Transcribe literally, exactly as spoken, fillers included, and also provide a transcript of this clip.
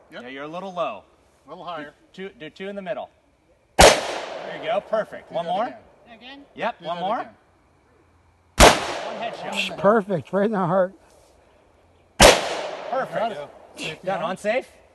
Yep. Yeah, you're a little low. A little higher. Two, do two in the middle. There you go. Perfect. Do One that more. Again. Again? Yep. Do one that more. again. One headshot. Perfect, right in the heart. Perfect. Take the Done. arm. On safe.